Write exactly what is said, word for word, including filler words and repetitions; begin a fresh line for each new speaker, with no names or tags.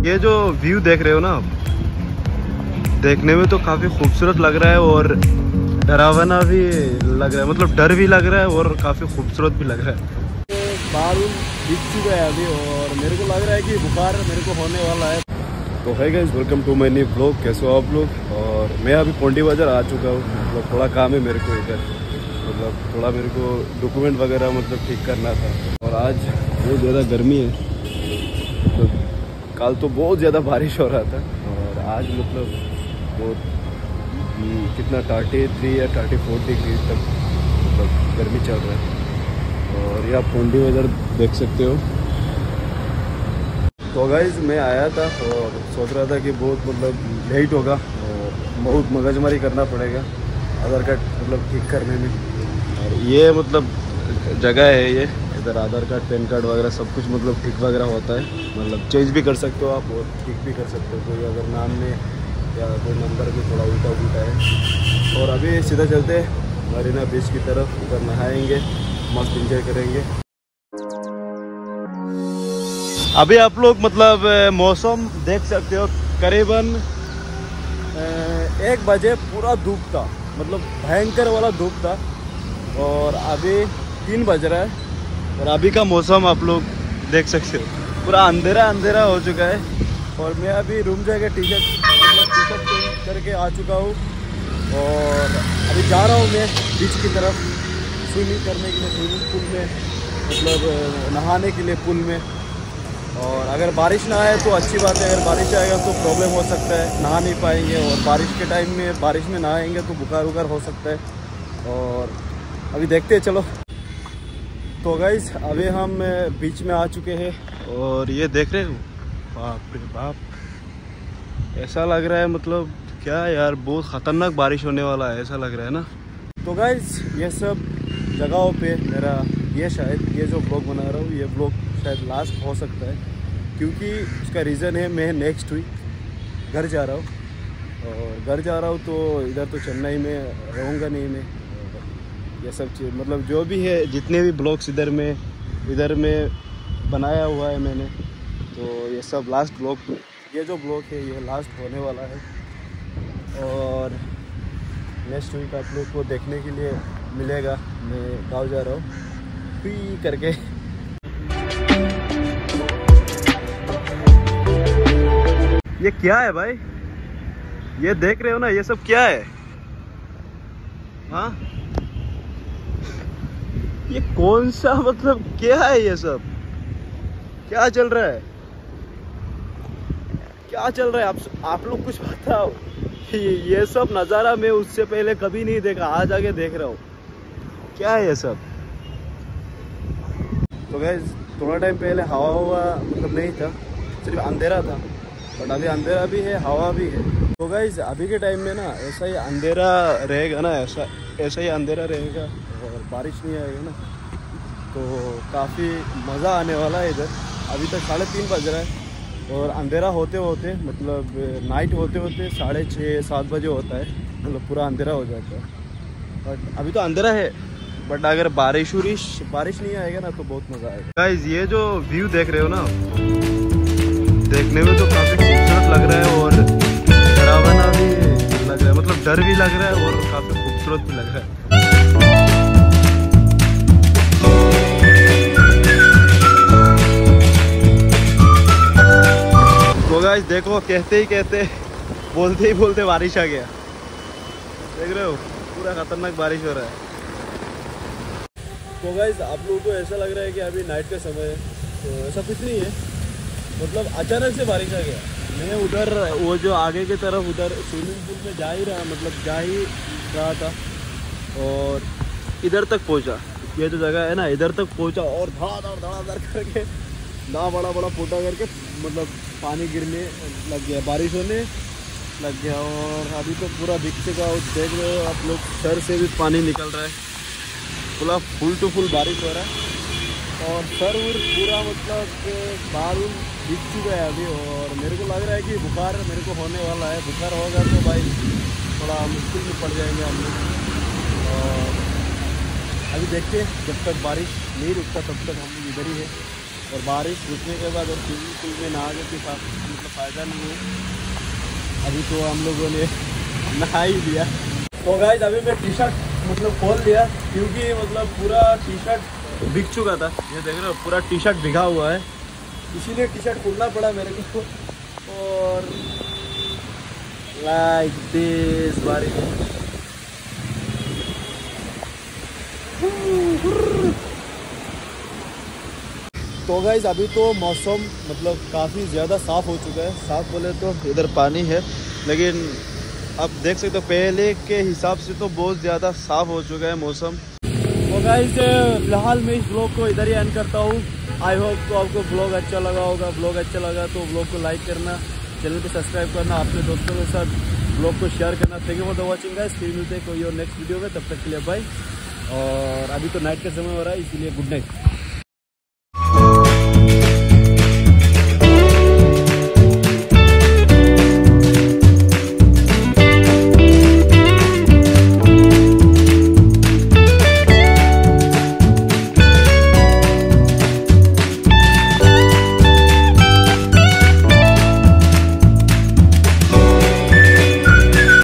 ये जो व्यू देख रहे हो ना आप, देखने में तो काफ़ी खूबसूरत लग रहा है और डरावना भी लग रहा है, मतलब डर भी लग रहा है और काफ़ी खूबसूरत भी लग रहा है। बादल दिख चुका है अभी और मेरे को लग रहा है कि बुखार मेरे को होने वाला है। तो है guys, welcome to my new blog. कैसे हो आप लोग? और मैं अभी पोंडी बाजार आ चुका हूँ। मतलब थोड़ा काम है मेरे को इधर, मतलब थोड़ा मेरे को डॉक्यूमेंट वगैरह मतलब ठीक करना था। और आज बहुत ज़्यादा गर्मी है, मतलब कल तो बहुत ज़्यादा बारिश हो रहा था और आज मतलब बहुत कितना थर्टी थ्री या थर्टी फोर डिग्री तक मतलब गर्मी चल रहा है। और ये आप पोंडी बाजार देख सकते हो। तो गाइस मैं आया था और सोच रहा था कि बहुत मतलब लेट होगा और बहुत मगजमारी करना पड़ेगा आधार कार्ड मतलब ठीक करने में। और ये मतलब जगह है, ये इधर आधार कार्ड पैन कार्ड वगैरह सब कुछ मतलब ठीक वगैरह होता है, मतलब चेंज भी कर सकते हो आप और ठीक भी कर सकते हो। कोई अगर नाम में या कोई नंबर में थोड़ा उल्टा उल्टा है। और अभी सीधा चलते मरीना बीच की तरफ, उधर नहाएंगे, मस्त इंजॉय करेंगे। अभी आप लोग मतलब मौसम देख सकते हो, करीबन एक बजे पूरा धूप था, मतलब भयंकर वाला धूप था। और अभी तीन बज रहा है और अभी का मौसम आप लोग देख सकते हो, पूरा अंधेरा अंधेरा हो चुका है। और मैं अभी रूम जाके टी शर्ट मतलब टी शर्ट चेंज करके आ चुका हूँ और अभी जा रहा हूँ मैं बीच की तरफ स्विमिंग करने के लिए, स्विमिंग पूल में, मतलब नहाने के लिए पूल में। और अगर बारिश ना आए तो अच्छी बात है, अगर बारिश आएगा तो प्रॉब्लम हो सकता है, नहा नहीं पाएंगे। और बारिश के टाइम में बारिश में नहाएंगे तो बुखार वुखार हो सकता है। और अभी देखते हैं, चलो। तो गाइस अभी हम बीच में आ चुके हैं और ये देख रहे हो, बाप रे बाप, ऐसा लग रहा है मतलब क्या यार, बहुत ख़तरनाक बारिश होने वाला है ऐसा लग रहा है ना। तो गाइस ये सब जगहों पे मेरा ये शायद ये जो ब्लॉग बना रहा हूँ, ये ब्लॉग शायद लास्ट हो सकता है, क्योंकि उसका रीज़न है मैं नेक्स्ट वीक घर जा रहा हूँ। और घर जा रहा हूँ तो इधर तो चेन्नई में रहूँगा नहीं मैं। ये सब चीज़ मतलब जो भी है, जितने भी ब्लॉग्स इधर में इधर में बनाया हुआ है मैंने, तो ये सब लास्ट ब्लॉग, ये जो ब्लॉग है ये लास्ट होने वाला है। और नेक्स्ट वीक आप लोग को देखने के लिए मिलेगा मैं गाँव जा रहा हूँ पी करके। ये क्या है भाई, ये देख रहे हो ना, ये सब क्या है? हाँ, ये कौन सा मतलब क्या है? ये सब क्या चल रहा है? क्या चल रहा है? आप आप लोग कुछ बताओ। ये, ये सब नज़ारा मैं उससे पहले कभी नहीं देखा, आज आके देख रहा हूँ। क्या है ये सब? तो गाइस थोड़ा टाइम पहले हवा हुआ मतलब नहीं था, सिर्फ अंधेरा था, बट अभी अंधेरा भी है, हवा भी है। तो गाइस अभी के टाइम में ना ऐसा ही अंधेरा रहेगा ना, ऐसा ऐसा ही अंधेरा रहेगा और बारिश नहीं आएगा ना, तो काफ़ी मज़ा आने वाला है इधर। अभी तक साढ़े तीन बज रहा है और अंधेरा होते होते मतलब नाइट होते होते साढ़े छः सात बजे होता है, मतलब पूरा अंधेरा हो जाता है। बट अभी तो अंधेरा है, बट अगर बारिश उरिश बारिश नहीं आएगा ना तो बहुत मज़ा आएगा। गाइस ये जो व्यू देख रहे हो ना, देखने में तो काफ़ी खूबसूरत लग रहा है और डरावना भी लग रहा है, मतलब डर भी लग रहा है और काफ़ी खूबसूरत भी लग रहा है। तो गाइस देखो, कहते ही कहते बोलते ही बोलते बारिश आ गया, देख रहे हो, पूरा खतरनाक बारिश हो रहा है। तो गाइस आप लोगों को ऐसा लग रहा है कि अभी नाइट का समय है, तो ऐसा कुछ नहीं है, मतलब अचानक से बारिश आ गया। मैं उधर वो जो आगे की तरफ उधर स्विमिंग पूल में जा ही रहा मतलब जा ही रहा था और इधर तक पहुंचा, ये जो जगह है ना इधर तक पहुंचा और धड़ाधड़ धड़ाधड़ करके ना बड़ा बड़ा फूटा करके मतलब पानी गिरने लग गया, बारिश होने लग गया। और अभी तो पूरा दिख चुका, देख रहे हो आप लोग, सर से भी पानी निकल रहा है, पूरा फुल टू फुल बारिश हो रहा है। और सर उर पूरा मतलब बाल दिख चुका है अभी और मेरे को लग रहा है कि बुखार मेरे को होने वाला है। बुखार होगा तो भाई थोड़ा मुश्किल में पड़ जाएंगे हम लोग। और अभी देखते हैं, जब तक बारिश नहीं रुकता तब तक हम इधर ही है और बारिश रुकने के बाद और स्विमिंग पूल में नहा के फिर मतलब फ़ायदा नहीं है। अभी तो हम लोगों ने नहा ही लिया। तो गाइस अभी मैं टी शर्ट मतलब खोल लिया क्योंकि मतलब पूरा टी शर्ट भीग चुका था। ये देख रहे हो पूरा टी शर्ट भीगा हुआ है, इसीलिए टी शर्ट खोलना पड़ा मेरे को। और लाइक दिस बारिश। तो गाइस अभी तो मौसम मतलब काफ़ी ज़्यादा साफ़ हो चुका है। साफ़ बोले तो इधर पानी है, लेकिन आप देख सकते हो पहले के हिसाब से तो बहुत ज़्यादा साफ़ हो चुका है मौसम। तो गाइस फिलहाल मैं इस ब्लॉग को इधर ही एंड करता हूँ। आई होप तो आपको ब्लॉग अच्छा लगा होगा। ब्लॉग अच्छा लगा तो ब्लॉग को लाइक करना, चैनल को सब्सक्राइब करना, अपने दोस्तों के साथ ब्लॉग को शेयर करना। Thank you for the watching guys. फिर मिलते हैं कोई और नेक्स्ट वीडियो में, तब तक के लिए बाय। और अभी तो नाइट का समय हो रहा है, इसीलिए गुड नाइट।